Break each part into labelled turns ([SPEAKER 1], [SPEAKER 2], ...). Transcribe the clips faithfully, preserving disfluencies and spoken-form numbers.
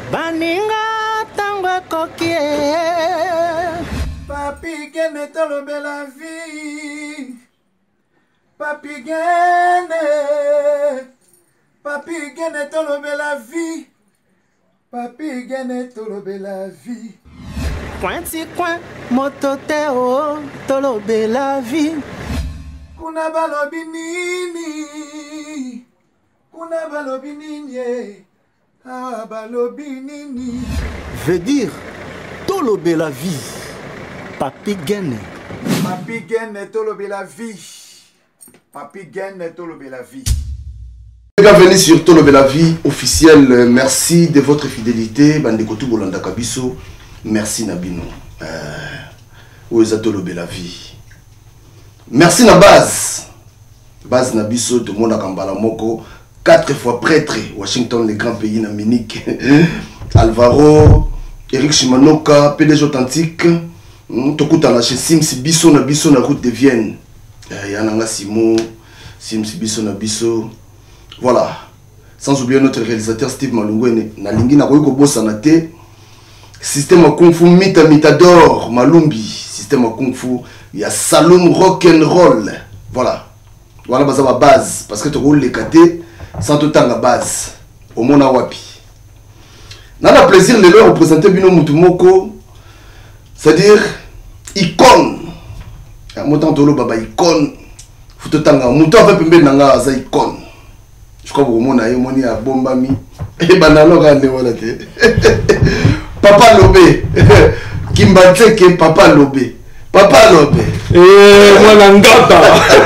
[SPEAKER 1] Baninga tango kokie
[SPEAKER 2] Papi gene tolobe la vie Papi gene Papi gene tolobe la vie Papi gene tolobe la vie
[SPEAKER 1] Pointi coin motote o tolobe la vie
[SPEAKER 2] Kuna balobi nini Kuna balobi nini Ah balobi nini
[SPEAKER 1] veut dire tolobe la vie. Papi gene.
[SPEAKER 2] Papi gene tolobe la vie. Papi gene tolobe la vie.
[SPEAKER 3] Bienvenue sur Tolobe la vie officiel. Merci de votre fidélité. Bandeko tout Bolanda Kabiso. Merci Nabino. Euh, où est Tolobe la vie? Merci na base. Base Nabiso de Mona Kambala Moko. Quatre fois prêtre. Washington, les grands pays naminiques. Alvaro, Eric Shimanoka, P D G authentique. Tokuta la chez Sims Biso na Biso na route de Vienne. Yananga Simo, Sims Biso na Biso. Voilà. Sans oublier notre réalisateur Steve Malungwene. Nalingi na koyiko bossa na te. Système à Kung Fu Mita Mitador Malumbi. Système à Kung Fu. Il y a Saloum Rock'n'Roll. Voilà. Voilà ma base. Parce que tu roules les catés sans tout temps la base. Au monde à Wapi. Nana plaisir de leur représenter Bino Mutumoko. C'est-à-dire icône. Motan tolo baba icône. Faut tout temps. Mouton avec Pembe Nanga za icône. Je crois que vous m'avez dit à Bombami. Et banalo gande voilà te. Papa Lobé. Kimbateke Papa Lobé. Papa Lobé.
[SPEAKER 4] Eh mwana ngaba.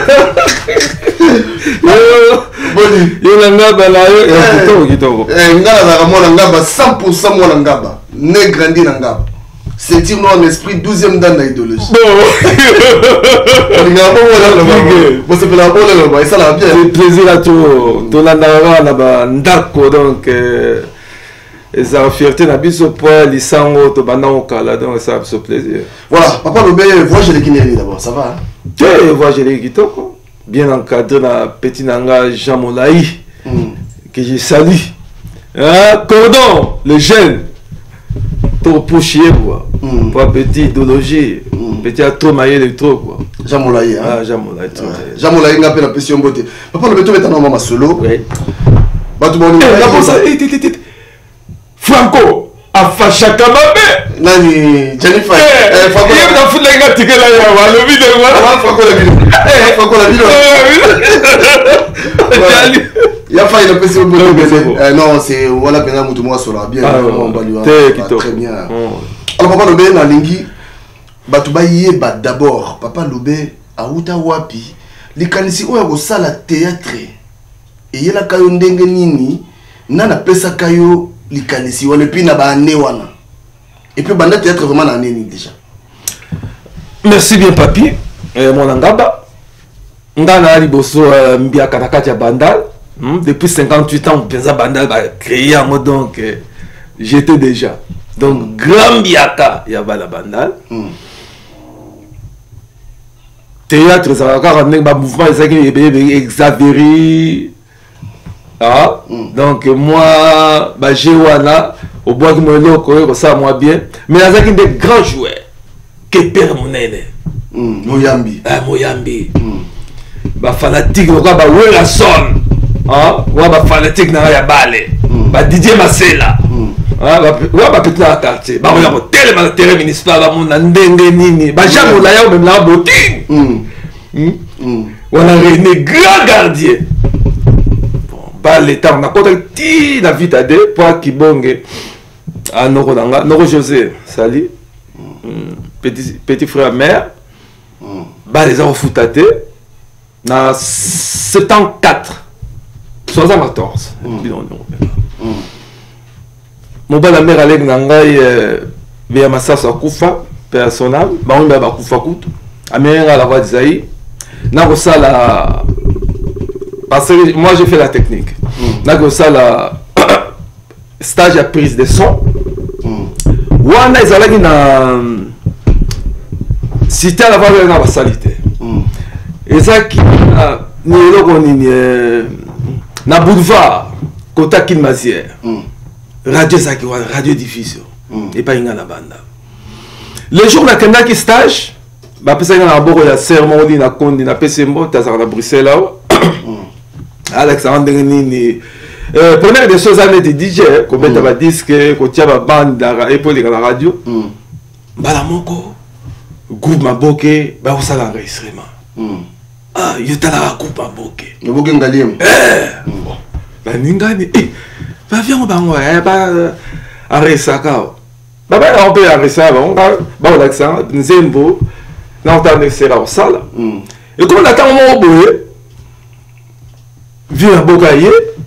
[SPEAKER 3] Boni.
[SPEAKER 4] Yo ngaba la yo kitoko kitoko.
[SPEAKER 3] Eh ngala na mwana ngaba cent pour cent mwana ngaba. Ne grandi na ngaba. C'est dire non en esprit douzième dan na idéologie. Bon, c'est pour la bonne et ça la bien.
[SPEAKER 4] C'est plaisir à tout. Dans la nara là-bas ndako donc et ça fierté na biso pour lisango to banao kala donc ça c'est plaisir.
[SPEAKER 3] Voilà, papa Lobé, voyage les Guinéens d'abord, ça va?
[SPEAKER 4] Tu voyage les kitoko. Bien encadré na petit nanga Jean Molaï que je salue. Hein, cordon, le jeune. Pour chier quoi. Pour petit idéologie. Petit à trop maillé de trop quoi.
[SPEAKER 3] Jean Molaï.
[SPEAKER 4] Ah, Jean Molaï.
[SPEAKER 3] Jean Molaï n'a pas la pression beauté. Papa Lobé, tu es maintenant maman solo.
[SPEAKER 4] Oui.
[SPEAKER 3] Bah tu m'en dis.
[SPEAKER 4] Franco a fachaka mabe.
[SPEAKER 3] Nani Jennifer.
[SPEAKER 4] Eh, Franco. Il a foutu la gâte que là ya wa le vidéo voilà.
[SPEAKER 3] Franco la vidéo. Eh, Franco la vidéo. Il y a failli la pression beauté. Eh non, c'est voilà pendant mutu moi solo bien. Très bien. Alors papa Lobé na lingi batuba yeba d'abord papa Lobé a uta wapi likanisi oya ko sala théâtre et yela kayo ndenge nini nana pesa kayo likanisi wana puis na ba ane wana et puis banda théâtre vraiment na nini déjà.
[SPEAKER 4] Merci bien papi euh, mon angaba ngana liboso uh, mbia kanakati ya bandal hmm? Depuis cinquante-huit ans penza bandal ba créé en mode donc euh, j'étais déjà donc mm. Grand biaka ya bala bandal mm. Théâtre ça va encore ba mouvement exagéré ah mm. Donc moi ba jewana au bois qui me loko ça moi bien mais là c'est des grands joueurs que père monene
[SPEAKER 3] mm. Moyambi
[SPEAKER 4] ah Moyambi mm. Ba fanatique quoi ba wera son ah wa ba fanatique na ya balé mm. Ba Didier Masela mm. Ah, ouais, bah peut-être dans le quartier. Bah, on a tellement de terrain municipal, bah, on a ndenge nini. Bah, jamais on a eu même la beauté. On a réuni grand gardien. Bon, bah, l'état, on a contacté la vie d'Adé pour qu'il bonge à Noro Nanga, Noro José, salut. Petit, petit frère mère. Bah, les gens foutattés. Dans soixante-quatorze. soixante-quatorze. Mon bon mère allait nangai via Massas Akufa personnel ba on ba Akufa kutu amera la voix d'Isaïe na ko sala parce que moi j'ai fait la technique na ko sala stage à prise de son wana izalaki na cité à la voix na basalite ezaki ni eloko nini na boulevard Kota Kinmazière radio ezalaki wana radio diffusion epai nga na banda le jour nakendaki stage bapesaki nga na maboko ya serment oli na kondi napesi mbote azalaka na bruxelles awa alexandre ndenge nini première des choses aneti D J kobeta badiske kotia babande epo eleka na radio mbala moko groupe maboke bakosala enregistrement ah yo talaka groupe maboke
[SPEAKER 3] maboke ngaliemu
[SPEAKER 4] baningani baviango bango ba enregistraka babana mpe enregistraka bango baolakisa nzembo naotala esera kosala ekomi na ntango moko boye vi maboka ye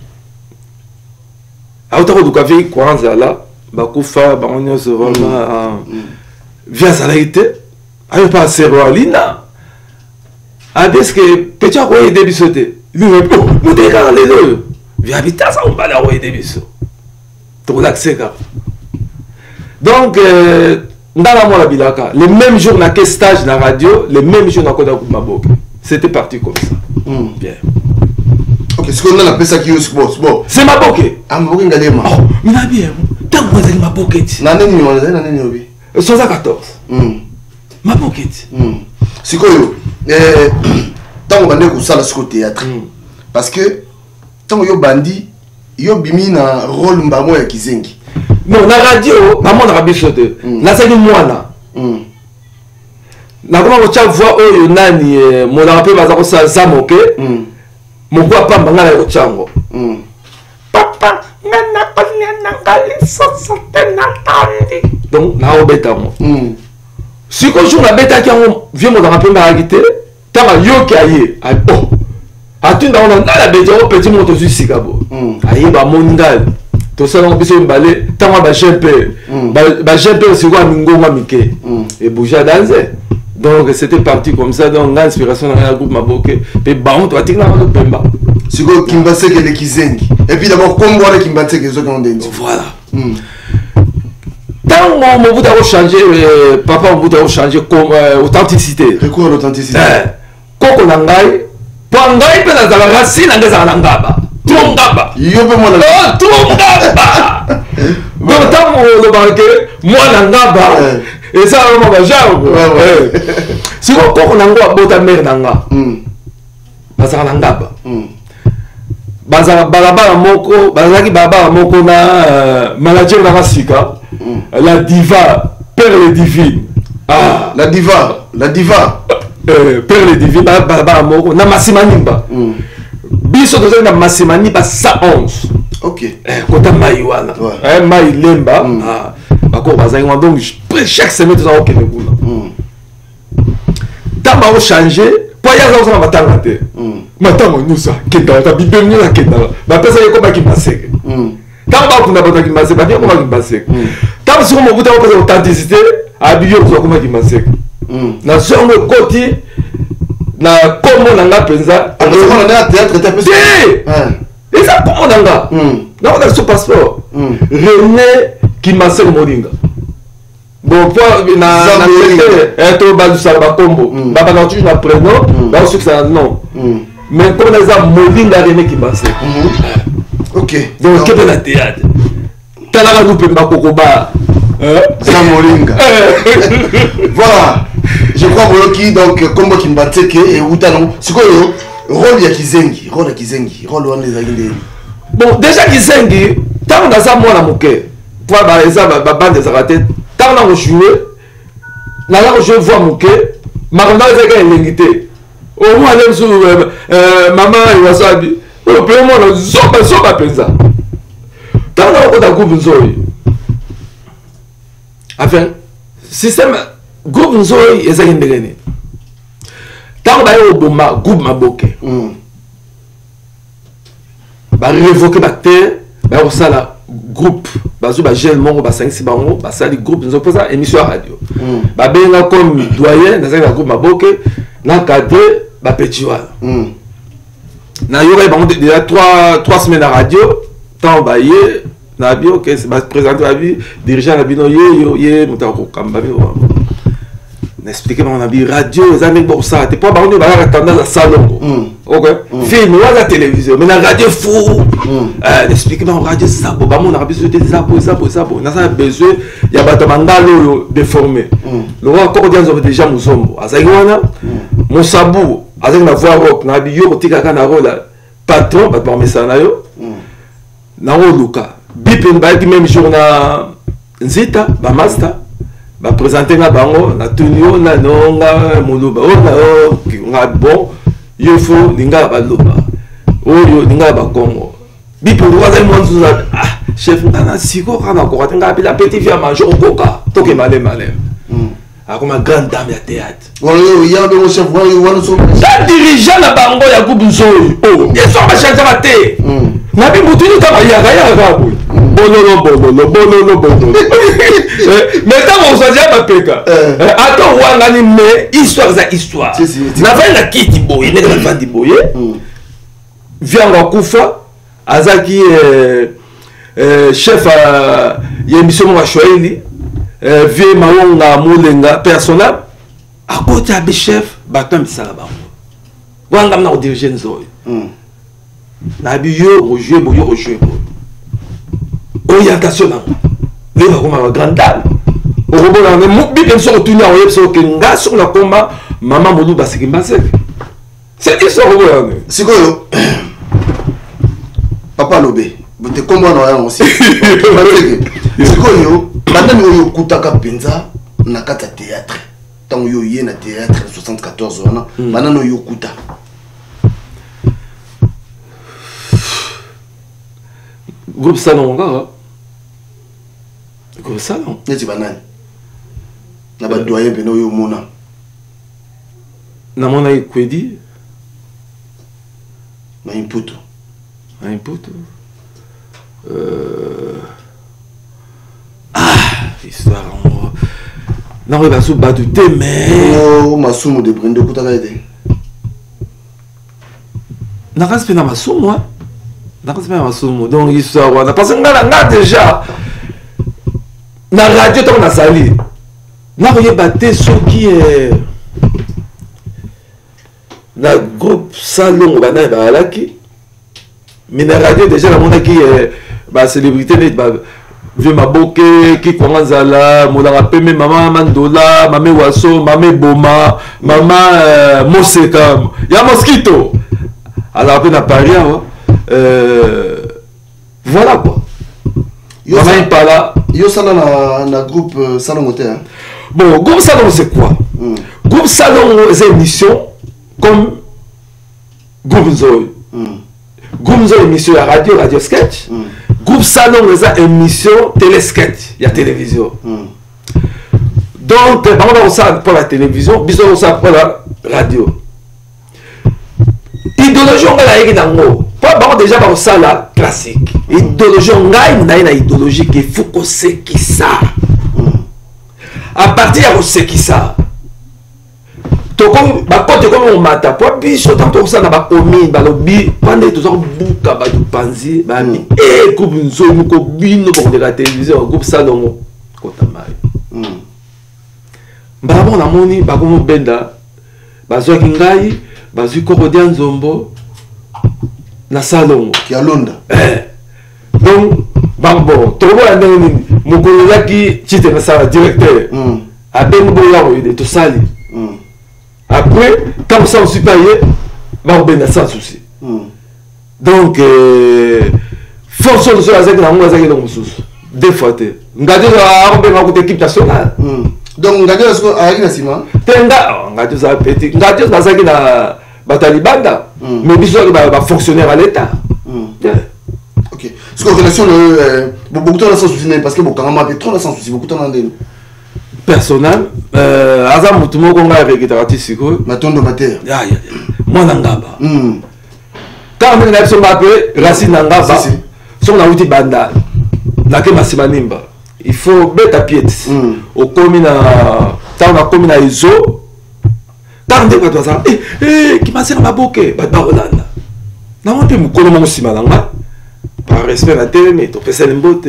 [SPEAKER 4] auta koduka vi kwanzala bakufa bango nyonso vraimen vi azalaki te ayo mpe asero alina abiske peti akoyede biso te moteki kaka lelo oyo vi abitasa mobali akoyede biso tokolakise kaka donc ndala mwana bilaka le même jour na ke stage na radio le même jour na kota groupe maboke c'était parti comme ça bien.
[SPEAKER 3] Ok, ce qu'on a appelé ça qui est bon, bon.
[SPEAKER 4] C'est ma boquet.
[SPEAKER 3] Ah, ma boquet ngalema.
[SPEAKER 4] Oh, mais na bien. Tant que vous avez ma boquet.
[SPEAKER 3] Nane ni on a nane ni obi.
[SPEAKER 4] soixante-quatorze. Hmm. Ma boquet.
[SPEAKER 3] Hmm. C'est quoi yo? Eh, tant qu'on a que ça là sur théâtre. Parce que tant yo bandi, yo bimi na rôle mbamo ya kizengi.
[SPEAKER 4] Non, na radio, na mon rabi sote. Na c'est mwana. Hmm. Na comment ko tia voix oyo nani mon rappel bazako sa zamoke. Hmm. Mon quoi pas mangala yo chango. Hmm. Papa, nana konyana ngali sosote na tandi. Donc na obeta mo. Hmm. Si ko jour na beta ki on vieux mon rappel ba agité, tama yo ki aye. Ay oh. Atunda on na la beta o petit moto zu sikabo. Hmm. Aye ba mongal. To ça on biso mbalé, tama ba jepe. Ba ba jepe c'est quoi ngoma mike. Et bouger danser. Donc c'était parti comme ça, donc l'inspiration dans le groupe Maboke. Et bah on doit dire dans le Pemba.
[SPEAKER 3] C'est quoi Kimbase que les Kizengi. Et puis d'abord, comme voir les Kimbase que les autres ont dit.
[SPEAKER 4] Voilà. Tant mon mon bout a changé, papa mon bout a changé comme authenticité.
[SPEAKER 3] Recours à l'authenticité.
[SPEAKER 4] Koko nangai, pangai pe na zala racine na zala ngaba. Tongaba.
[SPEAKER 3] Yo pe mo
[SPEAKER 4] na. Tongaba. Donc tant mon le banque, moi ngaba. Et ça on va genre si on court nango abota mer nanga bazala ngaba bazala balabala moko bazaki baba moko na manager na Sika la diva perle divine
[SPEAKER 3] ah la diva la diva
[SPEAKER 4] euh perle divine balabala moko na Masimanimba biso tozali na Masimanimba cent onze
[SPEAKER 3] ok
[SPEAKER 4] eh kota maiwana eh mai lemba ah bako bazali donc chaque semaine tu as aucun boulot. Tant que changer, pour y aller on va t'arrêter. Maintenant nous ça, qui dans la Bible nous là qui dans. Ma personne est comme qui passe. Tant que on a pas qui passe, pas bien comment qui passe. Tant que on veut avoir authenticité, habiller comment qui passe. Na sur le côté na comment on a pensa,
[SPEAKER 3] on a théâtre t'as pensé.
[SPEAKER 4] Et ça comment on a. Non on a ce passeport. René qui m'a fait Moringa. Bon, pour na na et to ba du sala combo. Baba na tu na prénom, ba aussi ça non. Mais comme les a Moringa René qui m'a fait.
[SPEAKER 3] OK.
[SPEAKER 4] Donc que la théâtre. Tala nous pe ba kokoba. Hein?
[SPEAKER 3] Ça Moringa. Voilà. Je crois que donc combo qui m'a teke et utano. C'est quoi yo? Rôle ya Kizengi, rôle ya Kizengi, rôle on les a gindé.
[SPEAKER 4] Bon, déjà Kizengi, tant dans ça moi na moké. Pour ba eza ba bande des ratés. Tant on a joué, là je vois mon quai, ma maman est l'ingité. Au moins, elle est maman et wasabi. Au plus, on a zoba zoba pensa. Tant on a un groupe nzoi. Enfin, système groupe nzoi est un indégène. Tant on a eu un groupe maboke. Bah révoquer la terre, bah on ça là. Groupe bazo ba gel mongo ba cinq six bango ba sali groupe nous opposa émission radio ba benga comme doyen dans un groupe maboke na cadre ba petit wala na yore ba déjà trois trois semaines à radio tant ba yé na bio que c'est ba présenter la vie dirigeant la bino yé yo yé mutako kamba bio n'expliquer on a dit radio les amis bon ça t'es pas bah on est bah tendance à salon ok film ou la télévision mais la radio fou euh n'expliquer on radio ça bon bah on a besoin de ça pour ça pour ça pour on a besoin il y a bah mangalo déformé le roi cordian ont déjà musombo azaïwana mon sabou avec la voix rock na bio tika kana rôle patron bah parmi ça na yo na luka bipen ba qui même jour na nzita ba master ba présenter na bango na tunio na nonga muluba o na o nga bon yo fo linga ba loba o yo linga ba kongo bipen ko za mo nzuza ah chef ngana siko kana ko nga bila petit via manger koka toke malé malé ah comme grande dame ya théâtre
[SPEAKER 3] on y a mon chef on y a so
[SPEAKER 4] ça dirigeant na bango ya groupe nzoyi oh ils sont pas changer ba té na bi mutuni ka ba ya ya ga bu bololo bololo bololo bololo mais tant on choisit ba peka attends wanga ni mais histoire za histoire na va na kiti boye ne ka vandi boye vient wa kufa azaki euh chef ya émission wa Swahili vie maonga mulenga personnel à côté à chef batam bisala ba wanga na diriger nzoyi na bi yo o jouer bo yo o jouer bo orientation na le ba comme grande dame o robo na mo bi bien so tunya o yebso ke nga sur la combat maman modou basiki mbasek c'est qui so robo ya
[SPEAKER 3] sikoyo papa lobé bote combat na ya aussi sikoyo bandani oyo kutaka penza na kata théâtre tant yo yé na théâtre soixante-quatorze wana banano yo kuta
[SPEAKER 4] groupe salon nga groupe salon
[SPEAKER 3] neti banani na ba doyen beno yo mona
[SPEAKER 4] na mona ikwedi
[SPEAKER 3] na imputo
[SPEAKER 4] na imputo euh ah histoire en non il va sous bas du thé mais
[SPEAKER 3] oh masumu de brinde kutaka ete
[SPEAKER 4] na respect na masumu hein na respect na masumu donc histoire on a parce que nga nga déjà na radio tant na sali na voyé battre ce qui est na groupe salon bana ba laki mais na radio déjà la monde qui est ba célébrité net ba vieux maboke qui commence à la molanga peme maman mandola mamé waso mamé boma maman euh, moseka ya mosquito alors après na Paris euh voilà quoi yo maman pas là
[SPEAKER 3] yo sala na na groupe euh, salon moteur hein?
[SPEAKER 4] Bon groupe salon c'est quoi mm. Groupe salon c'est émission comme groupe Nzoyi mm. Groupe Nzoyi émission à radio radio sketch mm. Groupe salon c'est émission télé sketch il y a télévision mm. Donc on a ça pour la télévision bisous ça pour la radio idéologie on a nango pas bon déjà par ça là classique idéologie on a une idéologie qui faut qu'on sait qui ça à partir de ce qui ça to comme ba côté comme on mata pour biso tant que ça na ba omi ba lobi pendant tout ça buka ba du panzi ba mi e groupe Nzoyi muko bino bon de la télévision groupe salon kota mai ba bon na moni ba comme benda ba zo kingai ba zo korodian nzombo na salon
[SPEAKER 3] qui a Londres
[SPEAKER 4] eh donc bon to ba ndeni mukolo yaki chite na sala directeur a ben boya o de to sali après quand ça on supérieur va ben sans souci donc fonction de cela c'est que na moi c'est que donc souci deux fois te ngadi a ben ma équipe nationale
[SPEAKER 3] donc ngadi est-ce que avec na sima
[SPEAKER 4] tenda ngadi ça petit ngadi na ça que na batalibanda mais biso ba fonctionnaire à l'état
[SPEAKER 3] ok ce que relation le beaucoup de temps sans souci parce que beaucoup quand même trop sans souci beaucoup de temps dans
[SPEAKER 4] personnel euh azam mutumo ko nga avec artiste ko
[SPEAKER 3] matondo mater
[SPEAKER 4] ya ya moi ngaba mm quand on a son appel racine ngaba son na uti banda na ke masimanimba il faut beta pied au commune ta na commune à iso tant de quoi ça eh eh qui m'a servi maboke ba ba olanda na monte mukolo mo simana nga par respect na télé mais to pesa lembote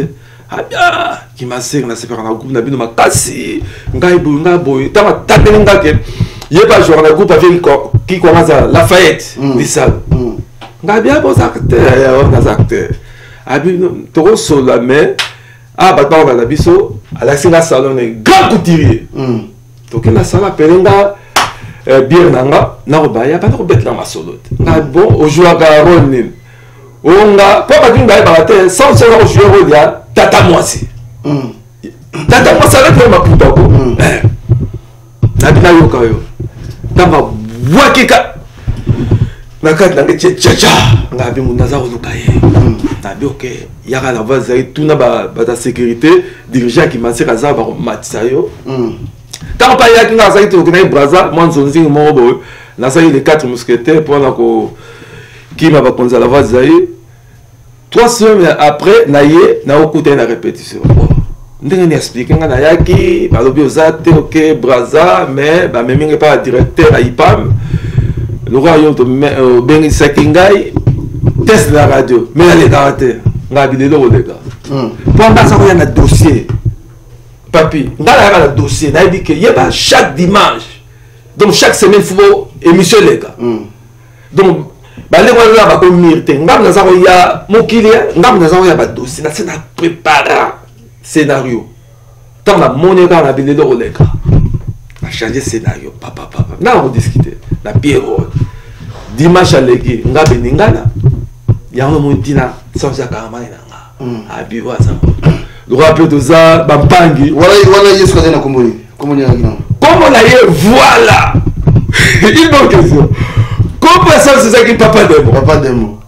[SPEAKER 4] ah bien qui m'a serré na separa na groupe na bino makasi ngai boy ngai boy tama tateli ngake yeba joueur na groupe avec qui commence à Lafayette Lissal ngai bien bon acteur on a acteur abi to so la mais ah batba na biso ala singa salon grand couturier to ke na sala pelenga bien nanga na robaya pas ko betla masolo ngai bon au joueur garonne onga papa kinga ba te sans se au joueur dia tata mwasi tata mwasi ala ko maputa ko eh na bina yo kayo tamba wakika nakati na ngeche chacha ngabi munaza olukaye nabi oke yaka la voix zai tuna ba ba sécurité dirigeant qui masera za ba matisa yo tant pas yaki nga zai to kuna braza mwanzo nzingi mo bo na sai les quatre mousquetaires pour na ko qui m'a ba konza la voix zai trois semaines après naye na okuta na répétition ndenge ni expliquer nga na yaki ba lobi ozate oke braza mais ba meminge pas directeur à I P A M le roi yon to bengi sakingai test la radio mais les caractères nga bidelo o lega pour nga ça na dossier papi nga la la dossier na dit que yeba chaque dimanche donc chaque semaine faut émission lega donc ba le wala ba ko mirte nga na ça ya mokili nga na ça ya ba dossier na c'est na préparer scénario tant la monnaie na bidelo o lega a changer scénario papa papa na on discuter na Pierrot dimanche à l'église nga beningana yango mutina sans ya kama nga abi waza le rappel de ça bampangi
[SPEAKER 3] wala wala yesu kaza na komoni komoni ya ngina
[SPEAKER 4] comment la ye voilà il manque question comment ça c'est ça qui papa demo
[SPEAKER 3] papa demo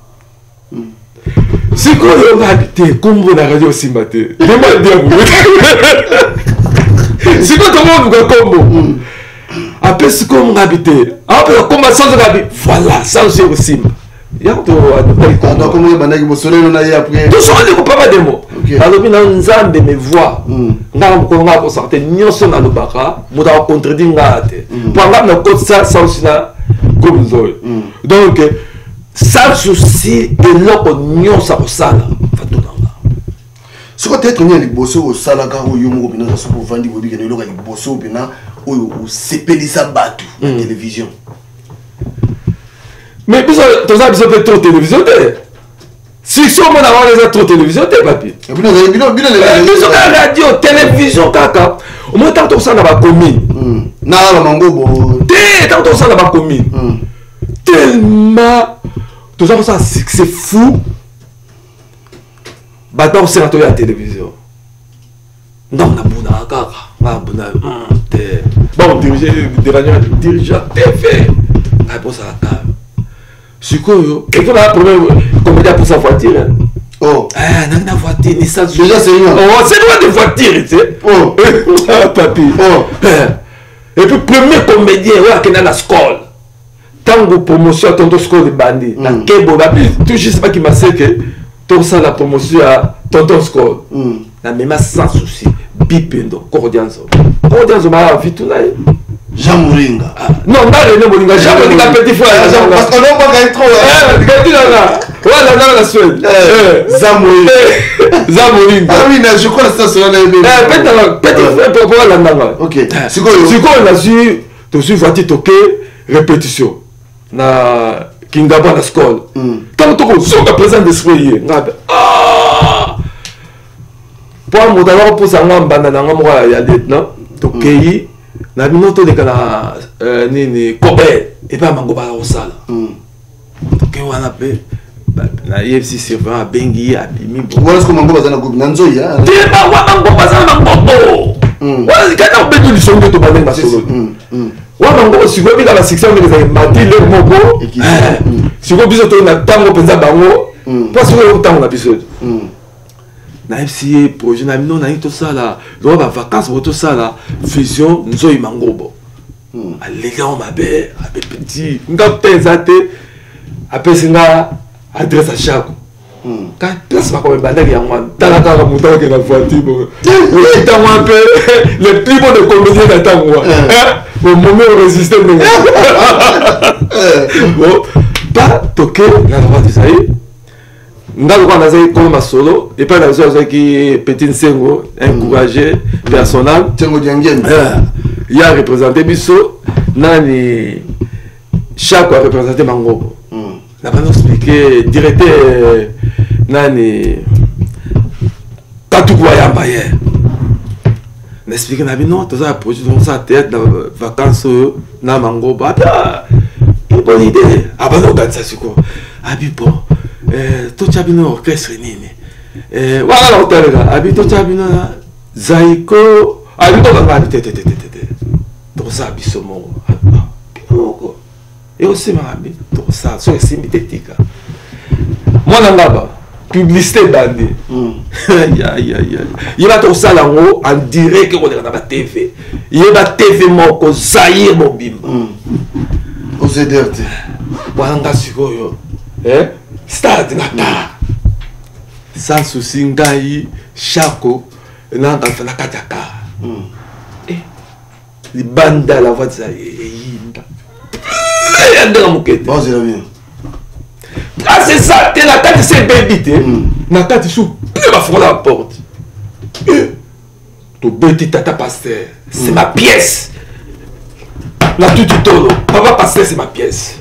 [SPEAKER 4] si quoi on a habité comme on a radio simbate demande demo si quoi comment vous combo après ce qu'on a habité après comment sans habiter voilà sans c'est aussi yanto
[SPEAKER 3] a comment banaki bosolelo na ye après
[SPEAKER 4] tout ça on pas de mots alors bien nzambe me voix ngam ko nga ko sortir nyonso na lobaka muta contredire ngate pour ngam na côté ça ça aussi na comme zoy donc sans souci de loko nyonso ko sala fatuna
[SPEAKER 3] ce que peut-être ni liboso au sala ka o yo mo bina so ko vandi bobi ke no loka liboso bina o o sepelisa batu na télévision.
[SPEAKER 4] Mais puis tu as besoin de trop télévision si si on a avoir trop télévision t'es papier
[SPEAKER 3] et puis nous bino bino
[SPEAKER 4] les radio télévision kaka au moins tant que ça na ba commune
[SPEAKER 3] na ba mangobo
[SPEAKER 4] té tant que ça na ba commune tellement tout ça ça c'est fou bato c'est la la télévision non na buna kaka na buna té bon diriger dirigeant dirigeant T V ah pour ça kaka Sikoyo, et puis la première comédien pour sa voiture.
[SPEAKER 3] Oh.
[SPEAKER 4] Ah, n'a pas voiture, ni ça.
[SPEAKER 3] Déjà c'est une.
[SPEAKER 4] Oh, c'est loin de voiture, tu sais.
[SPEAKER 3] Oh.
[SPEAKER 4] Ah, papi.
[SPEAKER 3] Oh.
[SPEAKER 4] Et puis premier comédien, ouais, qui est dans la scole. Tant que promotion, tonton scole de bandit. La kebo, la plus, tout juste pas qui m'a dit que tout ça la promotion à tonton scole. La même sans souci. Bipendo, cordianzo. Cordianzo m'a vu tout là.
[SPEAKER 3] Jean Mouringa.
[SPEAKER 4] Non, non, non, Mouringa. Jean Mouringa, petit frère.
[SPEAKER 3] Parce qu'on n'a pas gagné trop.
[SPEAKER 4] Eh, petit là. Voilà, dans la Suède.
[SPEAKER 3] Jean Mouringa.
[SPEAKER 4] Jean Mouringa.
[SPEAKER 3] Ah oui, je crois que c'est ça sur la
[SPEAKER 4] Eh, petit frère, pour pouvoir l'andanga.
[SPEAKER 3] Ok.
[SPEAKER 4] C'est quoi, c'est quoi, on a su, tu suis voiture toqué, répétition. Na Kingaba, la scole. Tant que tu es présent d'esprit, ah! Pour moi, d'abord, pour ça, on a un banana, on a un lieutenant, toqué. Na binoto de kana nini kobe et pas mango ba osala ke wana pe na I F C servant bengi abimi bo
[SPEAKER 3] voilà ce que mango bazana groupe nanzo ya
[SPEAKER 4] te ba wa mango bazana mango wala kana betu li songo to balenga solo wa mango si go bika la section de les mati le mogo si go biso to na tango penza bango parce que le tango na biso na F C A projet na mino na tout ça là le va vacances pour tout ça là fusion nzo imangobo alega on mabe abe petit nga pezate apesinga adresse à chaque quand place pas comme bandaki ya mwana tala kaka muta ke na voiture bo le temps un peu le plus beau de comédien na tango hein au moment où résister mais bon pas toquer na voiture ça y Ngalo quand on a comme ma solo et pas la chose qui petit Sengo encouragé personnel
[SPEAKER 3] Sengo Diangien
[SPEAKER 4] il y a représenté biso nani chaque a représenté Mangobo n'a pas nous expliqué directeur nani Katukwa Yambaye n'expliquer na bino tout ça projet dans sa tête dans vacances na Mangobo ah bonne idée ah bah non ça c'est quoi ah bon eh to chabino orchestre nini eh wala hotelga abi to chabino zaiko abi to kanga te te te te te to sa bisomo binoko e aussi ma abi to sa so simbi tetika mwana ngaba publicité bandi ya ya ya il va to ça là en direct on est dans la T V il va T V moko zaire mobimba
[SPEAKER 3] au C D R T
[SPEAKER 4] wanga sikoyo eh stade nata sans souci ngai chako na dans la kataka eh li banda la voix ça yinda ya ndanga mukete
[SPEAKER 3] bon c'est bien
[SPEAKER 4] ah c'est ça t'es la tête c'est bébité na tête sous va faire la porte to beti tata pasteur c'est ma pièce la tout tolo papa pasteur c'est ma pièce.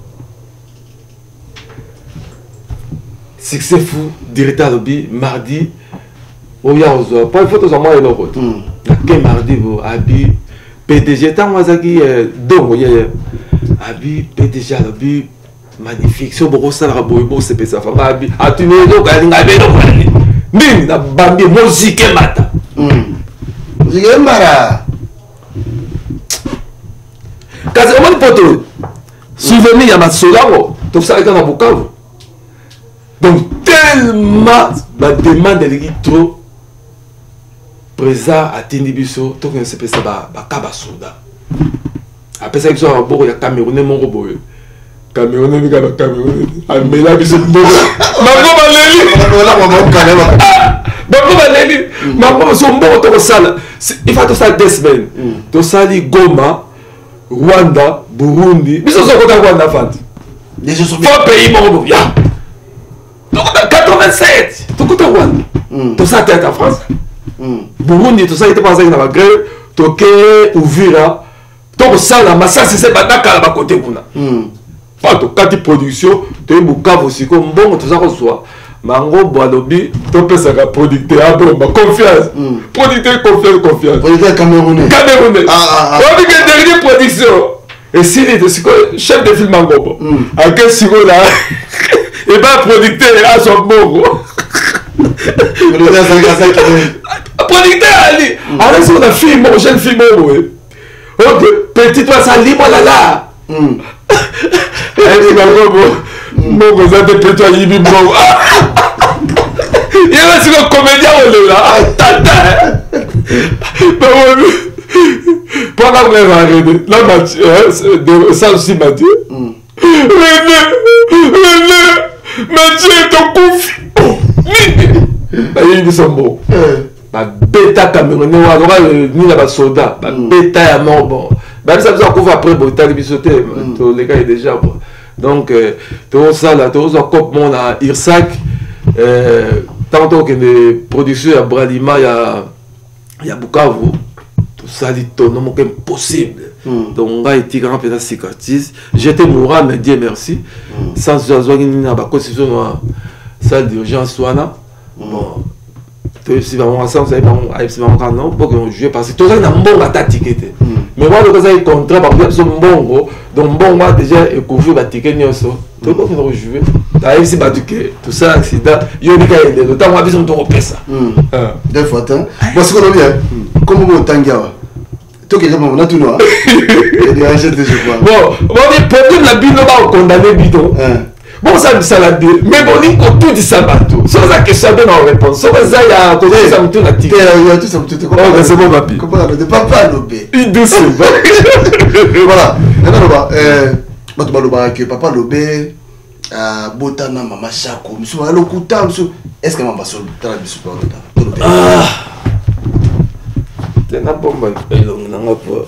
[SPEAKER 4] Succès fou, directeur lobby, mardi, au Yaozo. Pas une photo sur moi et l'autre. Quel mardi, vous, Abi, P D G, tant moi, ça qui est donc, Abi, P D G lobby, magnifique. Si on ça, la boibo, c'est ça. Abi, à tu n'es donc, à l'ingabé, donc, Ning, la bambi, musique, mata.
[SPEAKER 3] Musique, mara.
[SPEAKER 4] Quand on a photo, souvenir, il y a ma solaro, tout ça, il y a un Bukavu. Donc, tellement la demande est trop présent à Tindibiso, tout le monde s'est passé à Kabasoda. Après ça, il y a un Camerounais, mon robot. Camerounais, il y a un Camerounais. Un mélange de Maman Valérie. Maman Valérie. Maman, son bon, tout ça. Il faut tout ça deux semaines. Tout ça, Goma, Rwanda, Burundi. Mais ça, c'est quoi Rwanda, Fati? Faut payer mon robot. quatre-vingt-sept, tout le monde. Tout ça, t'es en France. Burundi, tout ça, il était passé dans la grève. Toké, Ouvira. Tout ça, la masse, c'est pas d'accord à côté. Pas de cas de production, tu es Bukavu aussi, comme bon, tout ça reçoit. Mango, Boalobi, tu peux ça producteur, confiance. Producteur, confiance, confiance.
[SPEAKER 3] Producteur Camerounais.
[SPEAKER 4] Camerounais. On dit que dernière production. Et si le chef de film Mango, à quel sigo là? Et bien, producteur, à son mot. Producteur, Ali. Alors, si on a film, on jeune film, ok, petit toi, ça libre là là. Elle dit, mon cousin de petit toi, il dit, bon. Il y a aussi le comédien, on est là. Tata. Pendant que vous arrêtez, là, Mathieu, ça aussi, Mathieu. René, René. Mathieu est ton conflit. Il dit son mot. La bêta camerounais, ni la soldat. La bêta est mort. Bon. Même ça, ça couvre après, bon, t'as sauté. Les gars, il est déjà bon. Donc, tout ça, là, tout ça, comme mon à Irsac, tantôt que les productions à Bralima, il y a, il y a Bukavu. Tout ça, dit ton nom, c'est impossible. Donc, on a été grand pédant cicatrise. J'étais mourant, mais Dieu merci. Sans joie, il n'y a pas de constitution, salle d'urgence, bon. Si on a ensemble, c'est un non, pour qu'on joue parce que tout ça, il y a un bon à ticket. Mais moi, le cas, il contrat, par exemple, un bon, donc bon, moi, déjà, il couvre le ticket, il y a ça. Tout le monde va jouer. Tu sais, tout ça, accident, il y a des cas, il y a des temps, on a besoin de repérer ça.
[SPEAKER 3] Deux fois, hein. Moi, ce qu'on a bien, comme on tangia. Toi qui es on a tout noir. Il y a des recettes, je crois. Bon,
[SPEAKER 4] le problème, la bille, on va condamner bidon. Bon, ça, ça l'a dit. Mais bon, il faut tout dire ça, bateau. C'est ça que ça donne en réponse. C'est ça, il y a tout ça, tout la tique.
[SPEAKER 3] Il y a tout ça, tout ça.
[SPEAKER 4] Oh, c'est bon, papi.
[SPEAKER 3] Comment on a de papa, Lobé.
[SPEAKER 4] Il douce.
[SPEAKER 3] Voilà. Maintenant, on va que papa Lobé, Botana, Mama Chako, monsieur, alors, Kouta, monsieur. Est-ce que Mama Sol, tu as vu ce point de
[SPEAKER 4] Ah. C'est un bon, il n'a pas.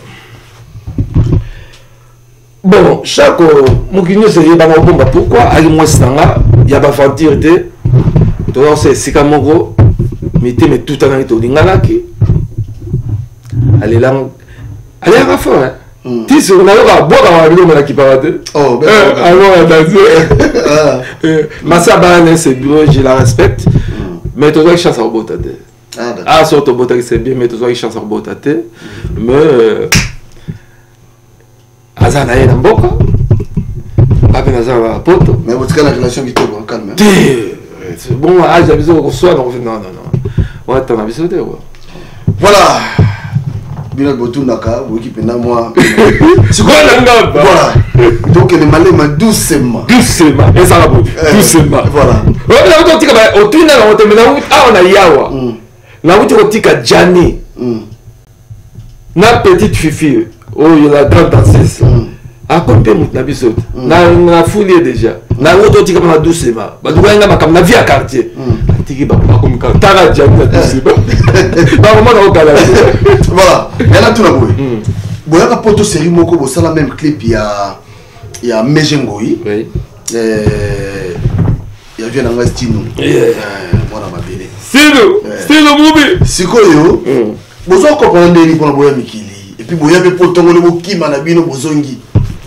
[SPEAKER 4] Bon, chaque Moukinyo c'est pas bon, pourquoi à moi il y a pas fantirité toza kosala esika moko mitema etutanaki tolinganaki alela alelaka fort ti sur nayoka bwaka biloko na kipaka te alors danse masa bana c'est bureau je la respecte mais tozwaki chance ya kobota te ah so tobotaki c'est bien mais tozwaki chance ya kobota te mais aza na ye na mboka bape naza na poto
[SPEAKER 3] mais botika na relation kitoko calme
[SPEAKER 4] te bon age ya biso koswana non non non watana biso te quoi
[SPEAKER 3] voilà bino botundaka boki pena moi
[SPEAKER 4] sikola ngamba
[SPEAKER 3] voilà donc les malema doucement
[SPEAKER 4] doucement et ça va bon doucement
[SPEAKER 3] voilà
[SPEAKER 4] on a tika ba otuna na otemena ah on a yawa na wuti kotika Jani na petite fifi oh il la grande danseuse a compter mut na biso na na folie déjà na woto tika na doucement ba duka ngamba comme na vie à quartier tiki ba ba comme ka tara Jani na doucement ba moment na okala
[SPEAKER 3] voilà yana tuna boy boyaka poto série moko bo sala même clip ya ya Mejengoi
[SPEAKER 4] oui
[SPEAKER 3] euh ya vient na ngastino mwana mabele
[SPEAKER 4] Stilo Stilo mubi
[SPEAKER 3] sikoyo bozo comprendre ni pona boya mikili et puis boya pe potongo le bokima na bino bozongi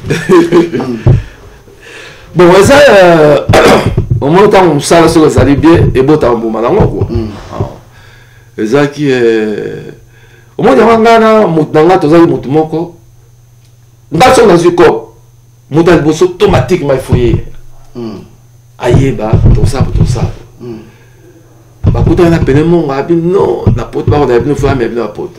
[SPEAKER 4] bon ça au moins quand on sala so ça allait bien et bota mbuma na ngoko eza ki au moins yangana mutanga tozali mutu moko ngaso na ziko mutal boso automatiquement foyer ayeba to ça to ça bakuta na pene monga abi non na pote ba na bino fami bino pote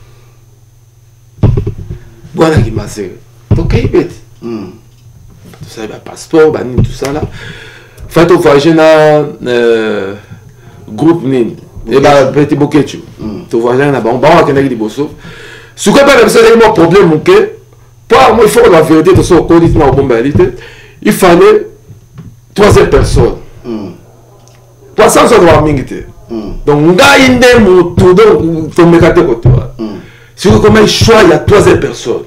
[SPEAKER 4] bwana ki masere to kaibet hmm tout ça ba passeport ba ni tout ça là fait au voyage na euh groupe nin et ba petit bokechu to voyage na ba on ba ka na liboso ce que pas ça le problème que pour moi il faut la vérité de ce qu'on dit na bombalite il fallait troisième personne pour ça ça doit mingiter donc ngai nde mutu donc to mekate ko to si vous comment choix il y a troisième personne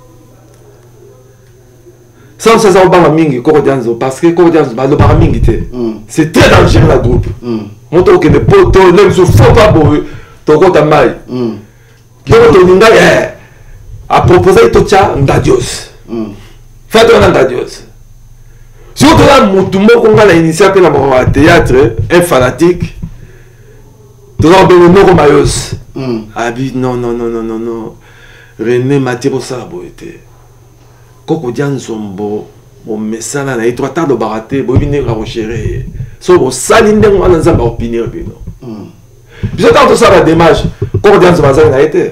[SPEAKER 4] sans ça ça va mingi ko dianzo parce que ko dianzo ba lo ba mingiter c'est très dangereux la groupe moto que les potos même se faut pas boy to ko ta mai donc to ninga eh a proposer to cha ngadios fait on ngadios surtout là mutu moko ngala initier pe na ba théâtre un fanatique tout le monde est mayos abi non non non non non non René Matiro ça boité koko dianzombo mon mesala na trois tas de baraté bo venir la rechercher so bo salinde ngwana nzamba opinion bino biso tant ça la démarche koko dianzomba ça na été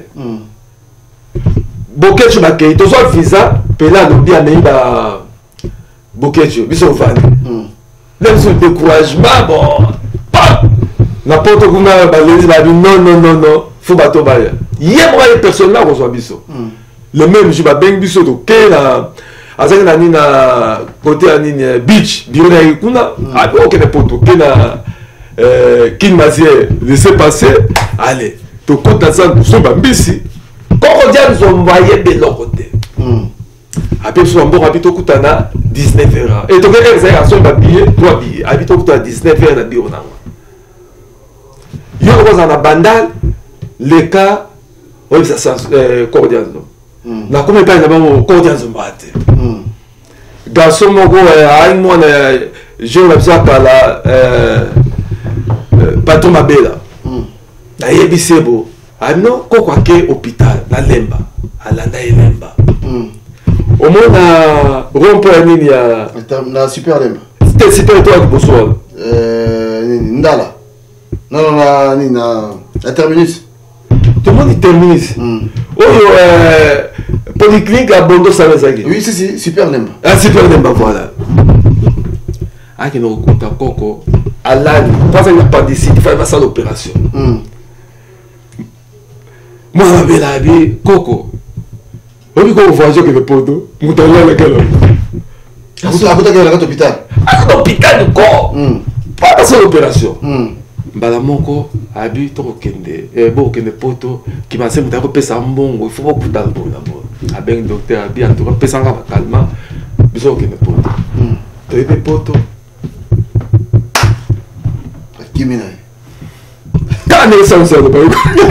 [SPEAKER 4] bokecho bakei to so visa pela lo bien meba bokecho biso vani même sur découragement bon n'importe comment balézi ba non non non non faut bato ba hier moi les personnes là reçoit biso le même je ba beng biso to ke na azaki na ni na côté ani beach bio na kuna a ko ke poto ke na euh kin mazie laisser passer allez to kota ça so ba mbisi ko dia nous envoyer de l'autre côté après so mbo rapito kutana dix-neuf heures et to ke exact so ba billet trois billets habito kutana dix-neuf heures na bio na il y a un bandal les cas oui ça c'est cordial na comme pas d'abord cordial zombate garçon mogo a une moi je me suis pas là patron mabela na yebisebo ah non quoi que hôpital na lemba alanda lemba au moins na rompo nini ya
[SPEAKER 3] na super lemba
[SPEAKER 4] c'était super toi qui bossol
[SPEAKER 3] euh ndala non non la ni na la terminus
[SPEAKER 4] tout le monde est terminus oh euh polyclinique à Bondo Salazaki
[SPEAKER 3] oui si si super lemba
[SPEAKER 4] ah super lemba voilà ah qui nous compte coco à l'année pas ça il n'y a pas d'ici il fallait passer l'opération moi la belle abi coco on dit qu'on voit que le poteau moutalé avec elle
[SPEAKER 3] à côté à côté de l'hôpital
[SPEAKER 4] à l'hôpital du corps pas passer l'opération mbala moko abi to kende e bo kende poto ki ma semta ko pesa mbongo fo ko putal bo na bo abeng docteur abi en tout cas pesa nga calma biso kende poto to ebe poto
[SPEAKER 3] Kimina.
[SPEAKER 4] Quand on est sans ça, on peut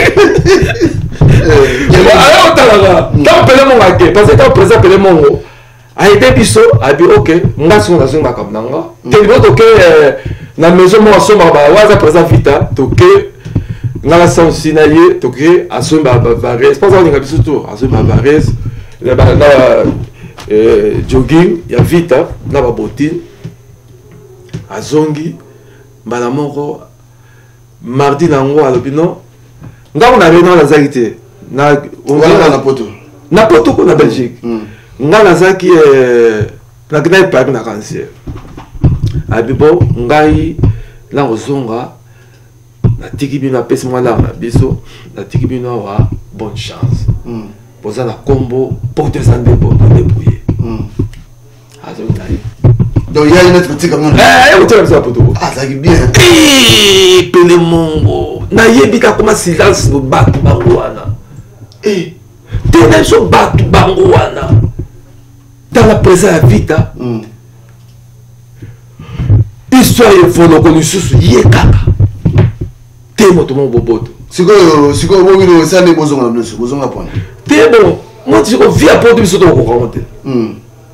[SPEAKER 4] alors on t'a là. Quand on peut le monter, parce que quand on présente le mongo, a été biso, a dit ok, on a son nation comme nanga. T'es bon ok, na maison moi son baba, on a présent vita, ok. Nga sa sinaye toke aso ba varese pas on ngabiso to aso ba varese la ba na euh jogging ya vita na ba botine azongi bana moko mardi nango alobino nga on avait dans la zakité na on
[SPEAKER 3] va na poto
[SPEAKER 4] na poto ko na Belgique nga na zaki euh na gna pa na cancer abibo ngai la ozonga na tiki bino apesi mwa na biso na tiki bino awa bonne chance poza na combo porte sande pour débrouiller azo ngai
[SPEAKER 3] donc il y a une autre petite comme
[SPEAKER 4] eh on tient ça poto
[SPEAKER 3] ah ça qui bien
[SPEAKER 4] eh pele mongo na yebika kuma silence no batu bango wana eh tena so batu bango wana dans la présence ya vita histoire evono ko lisusu ye kaka te moto mon boboto
[SPEAKER 3] siko siko bobino sane bozonga na biso bozonga point
[SPEAKER 4] te bon moi siko via porte biso to ko konte hmm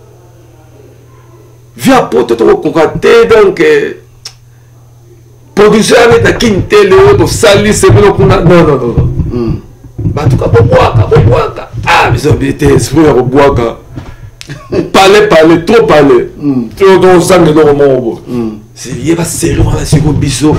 [SPEAKER 4] via porte to ko konte donc production avec la quintelle to sali se bino kuna non non non hmm ba tout ka boboaka boboaka ah biso bité esprit ya boboaka parler parler trop parler hmm to do sangue no mo hmm c'est lié va serrer dans la siko biso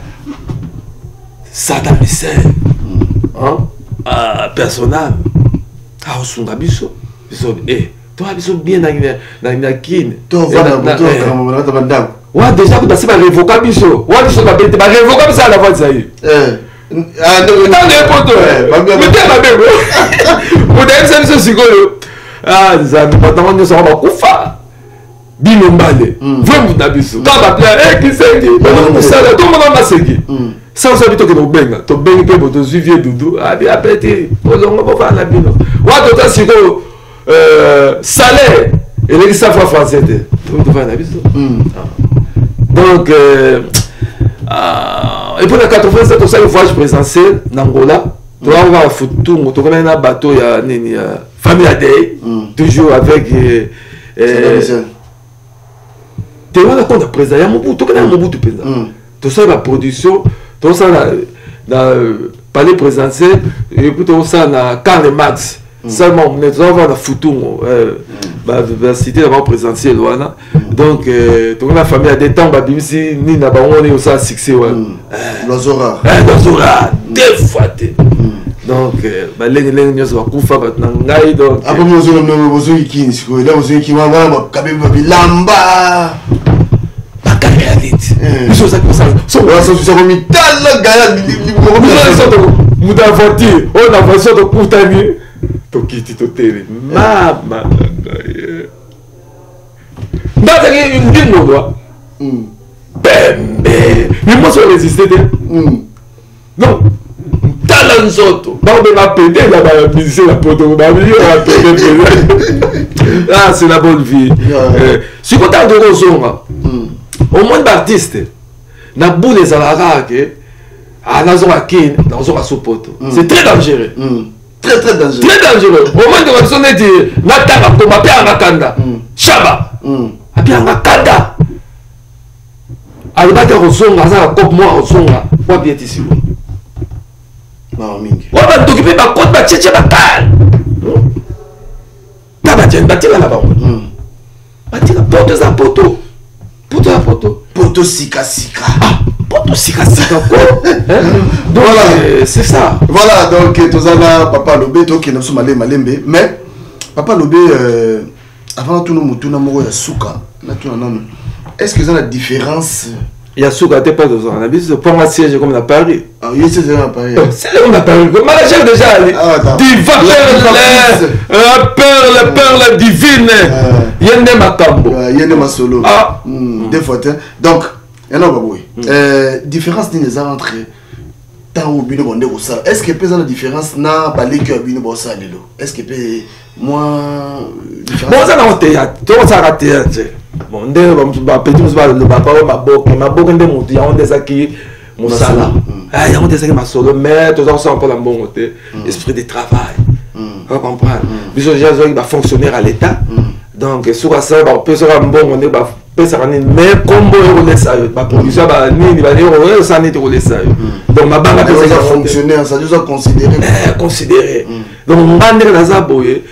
[SPEAKER 4] Satan misère hein ah personnel ah osunga biso biso eh toi biso bien na na na kin
[SPEAKER 3] to va na moto kama na tabandam
[SPEAKER 4] wa déjà ku basi ba révoquer biso wa biso ba bete ba révoquer biso à la fois ça y
[SPEAKER 3] eh ah non
[SPEAKER 4] dans les poteaux mais t'es ma bébé vous devez savoir ce sigolo ah ça ne pas tant on se va kufa bino mbale vraiment na biso quand ba plaire eh qui c'est qui on ça tout le monde va seguir sans habiter que nous benga to benga pe boto suivie doudou a bien pété olongo bo fa na bino wa to ta siko euh salaire et les ça fois français to to fa na biso donc euh et pour la quatre-vingt-sept ça le voyage présentiel n'Angola to va voir photo to comme na bateau ya nini famille Adey toujours avec euh te wala konda présent ya mobutu to kana mobutu présent to ça la production tout ça dans le palais présidentiel et puis tout ça dans Karl Marx seulement on est avoir la photo la cité d'abord présidentielle voilà donc toute la famille a des temps bah bimsi ni na ba on est au ça succès ouais
[SPEAKER 3] l'ozora
[SPEAKER 4] l'ozora deux fois donc bah les les nous va kufa maintenant ngai donc
[SPEAKER 3] après nous on nous besoin qui siko là besoin qui va va kabeba bilamba biso ça comme ça so on ça ça comme tal gaya
[SPEAKER 4] muda voiture on a voiture de kutani to kiti to tele mama ndaza ke ndingo doa mm bembe mais moi je résister mm non tala nzoto ba on va péter la ba musicien la poto ba milieu on va péter ah c'est la bonne vie si vous t'as de rozonga au moins d'artistes na boule les alara que ah na zona kin na zona sopoto c'est très dangereux
[SPEAKER 3] très très dangereux
[SPEAKER 4] très dangereux au moins de personne dit na tanga ko ma pia ngakanda shaba a pia ngakanda alibata rozonga za ko moi rozonga kwa bien ici
[SPEAKER 3] ba mingi
[SPEAKER 4] wa ba dokipe ba ko ba cheche ba kal ta ba jen ba tila la ba ba tila poto za poto poto za poto
[SPEAKER 3] poto sika sika
[SPEAKER 4] ah poto sika sika quoi donc voilà c'est ça
[SPEAKER 3] voilà donc tozana papa Lobé to ki na so malé malembe mais papa Lobé euh, avant tout nous mutuna moko ya suka na tuna non est-ce que ça la différence
[SPEAKER 4] il y a suka t'es pas dans un habit pour un siège comme à Paris
[SPEAKER 3] ah oui c'est ça à Paris
[SPEAKER 4] c'est là on a Paris le manager déjà diva perle perle perle divine yende makambo
[SPEAKER 3] yende masolo ah des fois donc et non bah oui euh différence ni les entre tant ou bino bonde ko ça est-ce que peut la différence na balé que bino bo ça lelo est-ce que peut moi
[SPEAKER 4] bon ça na théâtre to ça ra théâtre bon ndé ba petit musu ba le papa ba boke ma boke ndé mutu ya onde saki mosala ah yango te ezalaki masolo mais toza kosala mpona mbongo te esprit de travail ocomprendre biso déjà ezalaki bafonctionnaire à l'état donc soki asala bapesaka mbongo nde bapesaka nini mais kombo ekolesa yo baproduction banini baosala neti kolesa yo donc mabanga
[SPEAKER 3] fonctionnaire ça doit considérer
[SPEAKER 4] considéré donc nga ndenge naza boye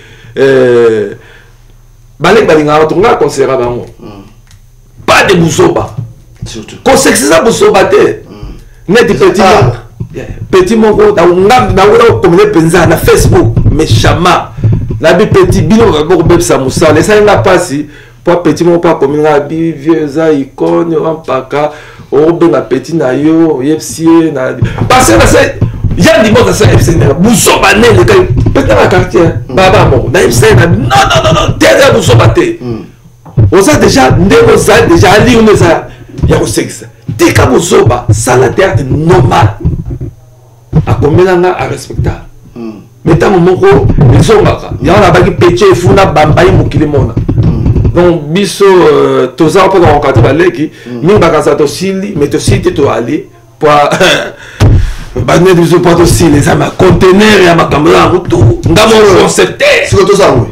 [SPEAKER 4] baleki balingaka tonga considéra bango pas de buzoba kosexiza buzoba te neti petit moko petit moko nakola kokomene mpenza na Facebook méchamment nabi petit bino bakobebisa mosala esalinga mpasi po petit moko po akominga bi vieux eza icone ompaka obenga petit na yo oyebisi ye na parce que ya ndimoko asala yebisa nena buzoba nene kai petit na quartier baba moko nayebisa ye na non non non tere buzoba te oza déjà ndenge oza déjà aliune eza ya kosekisa tika buzoba sala théâtre normal akomelanga arespectable mais ntango moko ezongaka yango nabaki pece efuna bambai mokili mona donc biso toza mpo kokate baleki mingi bakanisa tosili mais tosili te toali po baneti biso mpo tosili eza macontener ya makambo yango tu nga mo concepte
[SPEAKER 3] siko toza we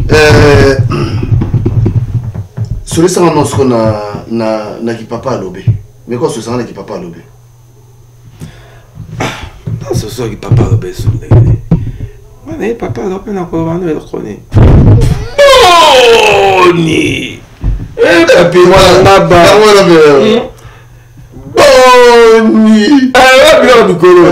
[SPEAKER 3] solisanga non siko na kipapa alobe mais quoi solisanga na kipapa alobe
[SPEAKER 4] ce soir qui papa le baiser mais papa le peine encore on le connaît boni eh papi moi na ba boni eh bien du colo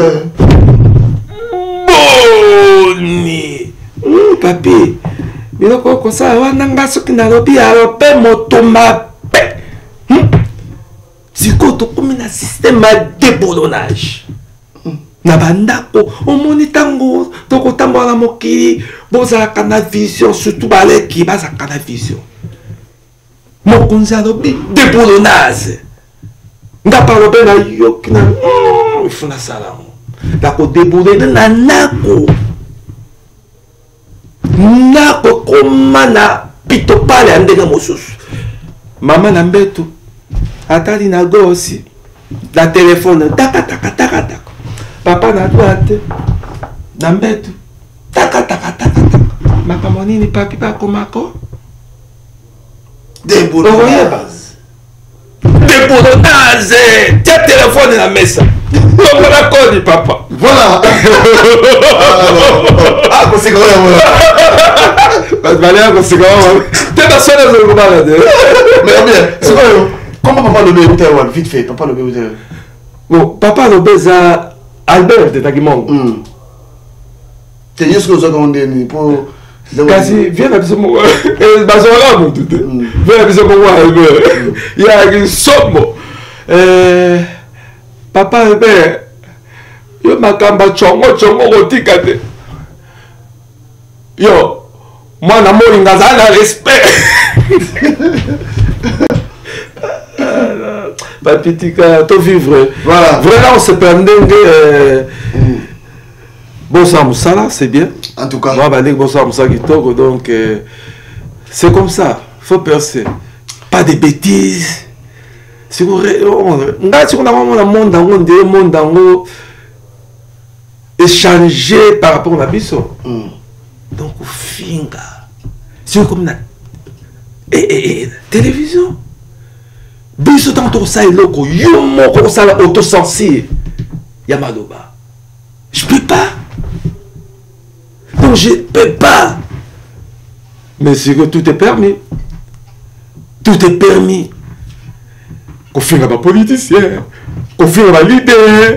[SPEAKER 4] boni papi bilo ko ko sa wana ngasoki na lobi alo pe motoma pe siko to comme un système de déboulonnage na bandako omoni ntango tokotambola na mokili bozalaka na vision surtout baleki bazalaka na vision mokonzi alobi déboulonnage ngapa alobe na yoki na ifuna salamu nakodeboulone na nako nako koma na pitopale ya ndenge mosusu mama na mbetu atali na gosi la telefone takatakatakataka papa na droite na mbetu takatakatakataka makambo nini papi bakomako
[SPEAKER 3] déboulonnage
[SPEAKER 4] déboulonnage tia telefone na mesa okola kodi papa
[SPEAKER 3] voilà ah koseka oya
[SPEAKER 4] voilà balea koseka oya te basone ezokobala te
[SPEAKER 3] mais bien sikoyo comment papa lobe ekuta wana vite fait papa lobe ekuta
[SPEAKER 4] bon papa lobe eza Albert de Tagimongo.
[SPEAKER 3] Mm. Tu es juste comme ndeni pour
[SPEAKER 4] kasi viens la biso mo eh bazora mo tout. Viens la biso mo Albert. Il y a un somo. Eh papa Albert yo makamba chongo chongo kotika te. Yo mwana molinga za na respect. Papitika, to vivre.
[SPEAKER 3] Voilà.
[SPEAKER 4] Vraiment, on se prendait. Euh, mm. Bon, ça, Moussala, c'est bien.
[SPEAKER 3] En tout cas.
[SPEAKER 4] Moi, je vais dire bon, ça, Moussala, donc, euh, c'est comme ça. Il faut percer. Pas de bêtises. Si vous regardez, si on a vraiment un monde dans le monde dans le échanger par rapport à Bisso. Mm. Donc, au finga. Si vous comme la télévision. Biso tanto ça eloko yo moko ça la autocensure Yamadoba. Je peux pas. Donc je peux pas. Mais c'est que tout est permis. Tout est permis. Qu'on fait pas politicien, qu'on fait pas leader.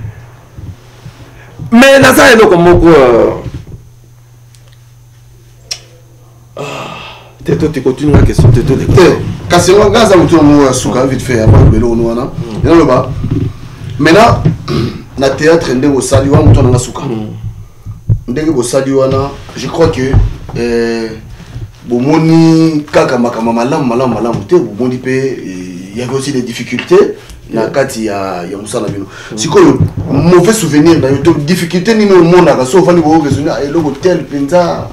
[SPEAKER 4] Mais na ça eloko moko Teto te continue la question teto de
[SPEAKER 3] kasi on gaza mutu mo suka vite fait avant le belo wana ina loba maintenant na théâtre ndenge osali wa mutu na suka ndenge osali wana je crois que euh bomoni kaka makama malamu malamu malamu te bomoni pe il y avait aussi des difficultés na kati ya ya musala bino sikoyo mauvais souvenir na yo difficulté ni no monde ka so fani bo raisonner et logo tel penza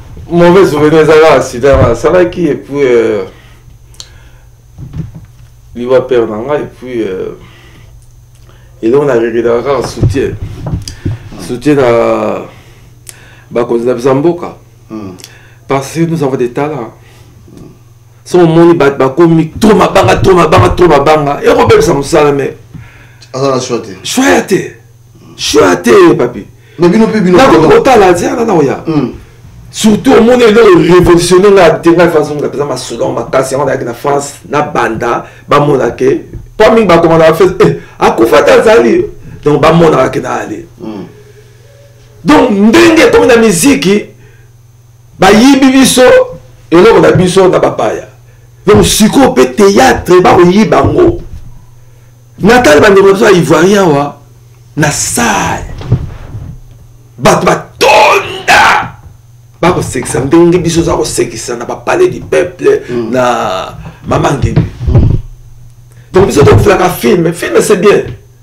[SPEAKER 4] mauvais souvenir ça va c'est ça va qui et puis euh, liwa père nanga et puis euh, et là on a réglé un soutien soutien à bakonzi na bizamboka parce que nous avons des talents si on moni bat bakomi trop mabanga trop mabanga trop mabanga et Robert Samsala mais
[SPEAKER 3] azala choité
[SPEAKER 4] choité choité papi
[SPEAKER 3] mais bino pe bino
[SPEAKER 4] na kota la dia na oya surtout au monde est révolutionné la dernière façon que ça m'a selon ma casse on avec la France na banda ba mona ke pas mingi ba comment on a fait eh akufa tazali donc ba mona ke na aller donc ndenge comme la musique ba yibi biso et là on a biso na papaya donc siko pe théâtre ba yi bango natal ba ndeko so ivoirien wa na salle ba ba tonda ba ko sexa ndenge biso za ko sexa na ba parler du peuple na maman ngebi donc biso donc faire un film film c'est bien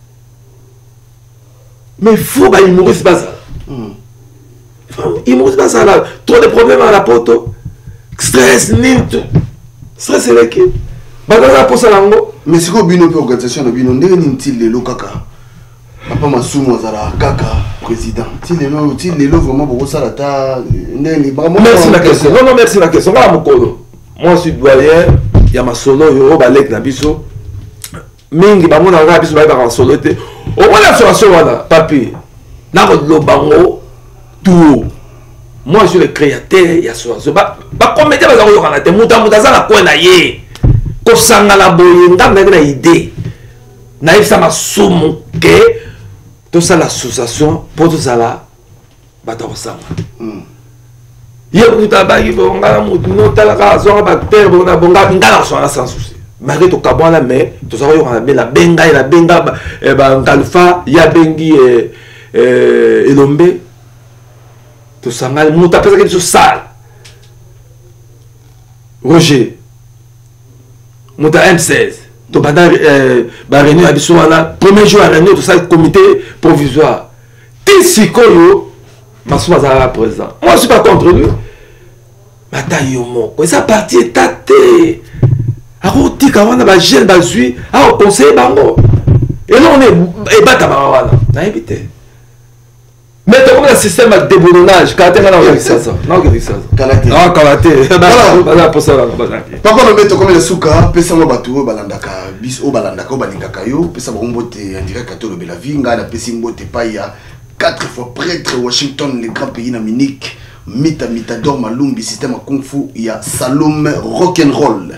[SPEAKER 4] mais faut ba humoriste pas ça humoriste pas ça là trop de problèmes à la poto stress nint stress c'est l'équipe ba za pour ça lango
[SPEAKER 3] mais c'est quoi bino pe organisation na bino ndenge ni ntile lelo kaka papa masumu azala kaka président ti lelo ti lelo vraiment beaucoup ça la ta ndenge ba
[SPEAKER 4] merci la question non non merci la question ngala mokolo moi je suis doyen ya masolo yo ba lek na biso mingi ba mona nga biso ba ba solo te au moins la solution wana papi na ko lo bango tout moi je suis le créateur ya solution ba ba comédien ba za ko yokana te muta muta za la ko na ye ko sangala boye ngam na idée na ifsa masumu ke tout ça l'association pour tout ça là bato kosanga ye kuta ba ki bonga mutu no tala ka zo ba terre bonga bonga ngala so na sans souci malgré to kabona mais to ça yo kana la benga la benga e ba ngalfa ya bengi e e elombe to sanga muta pesa ke so sal Roger muta M seize to banda euh ba réunion à biso wana premier jour à réunion tout ça comité provisoire ti sikoyo masuma za président moi je suis pas contre lui mata yo moko ça parti étaté ako tika wana ba jeune ba zui a conseiller bango et là on est et bata ba wana na éviter mais comme le système de déboulonnage quand on a on ça ça non que ça
[SPEAKER 3] karaté
[SPEAKER 4] ah karaté voilà pour ça
[SPEAKER 3] papa no beto comme le souka pesa mo batu balandaka bis o balandaka o balingaka yo pesa ba mbote en direct à Tolo Bella Vie ngana pesi mbote pa ya quatre fois prêtre Washington les grands pays na Munich mita mitador malumbi système kung fu ya Salom rock and roll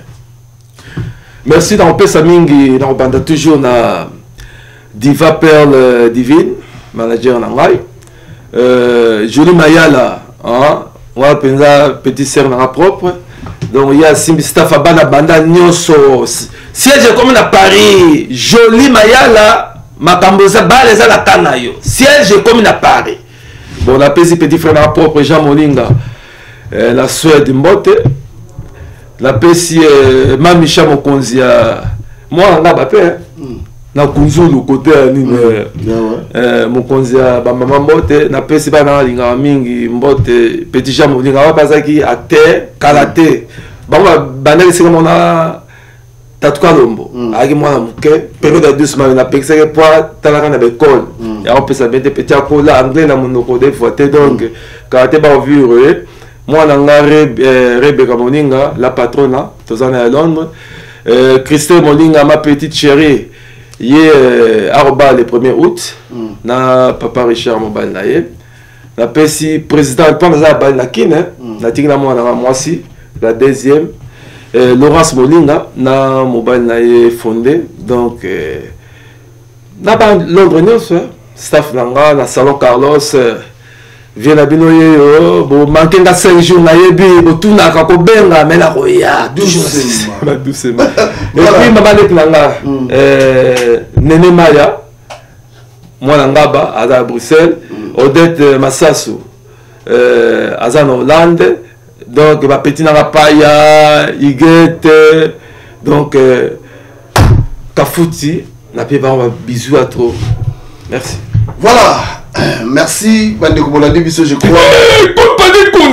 [SPEAKER 4] merci dans pesa mingi dans banda toujours na Diva Perle Divine manager en anglais Euh, Jolie Mayala, hein, ouais, petit sœur dans la propre. Donc il y a Simbi Staff Bana Banda Nyoso. Siège comme à Paris, Jolie Mayala, Makamboza Baleza la Kanayo. Siège comme à Paris. Bon, la petit petit frère dans la propre, Jean Molinga, euh, la Suède Mbote, la petit euh, Mamisha Mokonzia, moi on a pas peur. Na kunzulu côté nini euh mokonzi ya ba mama mbote na pesi ba na linga mingi mbote petit jam linga wa bazaki acteur karaté ba ba na lisika mona tatuka lombo aki mwana muke période de deux semaines na pexé que pour talaka na école ya opesa bete petit akola anglais na monoko des fois donc karaté ba vivre mwana ngare Rebecca Moninga la patrona tozana à Londres euh Christelle Moninga ma petite chérie Hier, Aroba le premier août, mm. na papa Richard Mobile na ye, na pesi président pendant ça bal na kine, na tingna moi na moi si, la deuxième, euh, Laurence Molinga na Mobile na ye fondé, donc euh, na ba Londres nyos, staff nanga na salon Carlos, euh, vient na bino ye yo, bo manqué nga cinq jours na ye bi, bo tout na ka ko benga mais na ko ya doucement, doucement. Et puis maman est là, euh, Néné Maya, moi Langaba, à Bruxelles, Odette Massassou, euh, à Hollande, donc ma petite Narapaya, Iguette, donc euh, Kafouti, n'a pas un bisou à trop. Merci.
[SPEAKER 3] Voilà, merci, Bande Koboladi Biso, je crois.
[SPEAKER 4] Pas de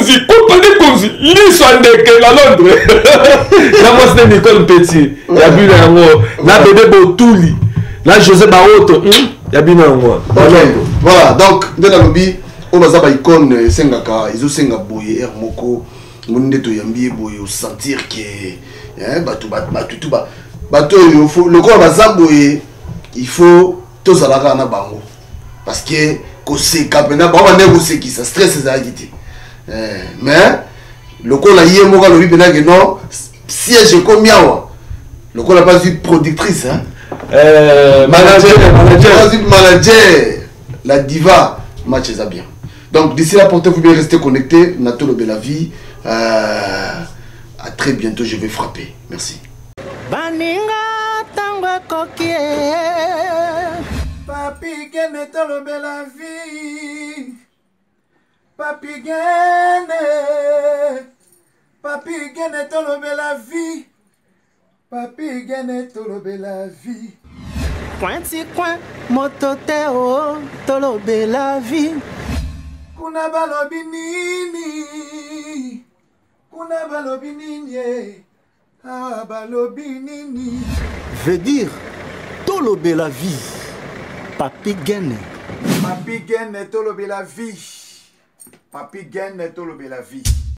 [SPEAKER 4] konzi kopande konzi liso andeke na Londres na moi c'est Nicole Petit ya bino yango na bébé Botuli na José Baoto ya bino yango
[SPEAKER 3] voilà donc nde na lobi o baza ba icône sengaka izo senga boye er moko nde to yambi boye au sentir que hein batu batu tout ba bato il faut le corps baza boye il faut to zalaka na bango parce que ko se kapena ba ba nego se qui ça stress za agité mais le corps la yé moka lobi bena que non siège comme yawa le corps la pas une productrice hein
[SPEAKER 4] euh manager manager
[SPEAKER 3] manager la diva match ça bien. Donc d'ici là, portez-vous bien, restez connectés. Nato Bella Vie. Euh, à très bientôt, je vais frapper. Merci.
[SPEAKER 1] Baninga tango kokie.
[SPEAKER 2] Papi gene tolo Bella Vie. Papi gene. Papi gene tolo Bella Vie. Papi gene tolo Bella Vie.
[SPEAKER 1] Pointi coin, mototeo, tolo Bella Vie.
[SPEAKER 2] Kuna balobi nini, kuna balobi nini, ah balobi nini.
[SPEAKER 1] Veut dire tolo Bella Vie, papi gene.
[SPEAKER 2] Papi gene tolo Bella Vie, papi gene tolo Bella Vie.